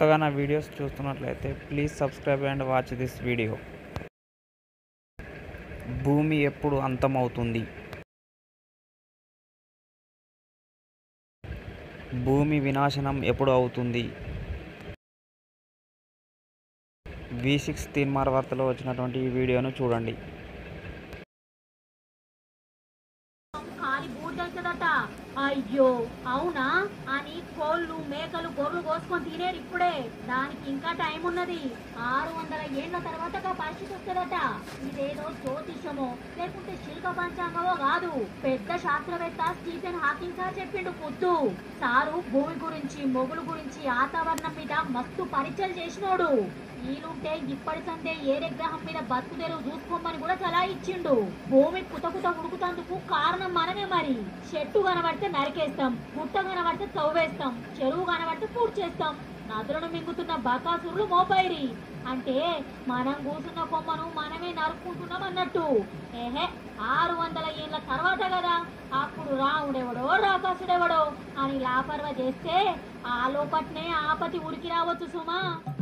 కొత్తగా నా వీడియోస్ చూస్తున్నట్లయితే please subscribe and watch this video. భూమి ఎప్పుడు అంతమవుతుంది? భూమి వినాశనం ఎప్పుడు అవుతుంది? V6 తీన్మార్ వార్తలో వచ్చినటువంటి ఈ వీడియోను చూడండి. అయ్యో అవునా అని కోళ్ళు మేకలు గొర్రెలు కోసుకొని తినేరు ఇప్పుడే. దానికి ఇంకా టైం ఉన్నది. 600 ఏళ్ల తర్వాత పరిస్థితి వస్తుందట. ఇదేదో జ్యోతిషమో లేకుంటే శిల్ప పంచాంగమో కాదు. పెద్ద శాస్త్రవేత్త స్టీఫెన్ హాకింగ్ సార్ చెప్పిండు పొద్దు. సారు భూమి గురించి మొగులు గురించి వాతావరణం మీద మస్తు పరీక్షలు చేసినోడు. ఈలుంటే ఇప్పటి సందే ఏరే గ్రహం మీద బతుకు తెరువు చూసుకోమని కూడా సలహా ఇచ్చిండు. భూమి కుతకుత ఉడుకుతందుకు కారణం మనమే. మరి చెట్టు కనబడితే నరికేస్తాం, గుట్ట కనబడితే తవ్వేస్తాం, చెరువు కనబడితే పూడ్చేస్తాం. నదులను మింగుతున్న బకాసురులు మోపైరి అంటే మనం కూసున్న కొమ్మను మనమే నరుక్కుంటున్నాం అన్నట్టు. 600 ఏళ్ల తర్వాత కదా. అప్పుడు రాముడెవడో రాకాసుడెవడో అని లాపర్వ చేస్తే ఆ లోపట్నే ఆపతి ఉరికి రావచ్చు సుమా.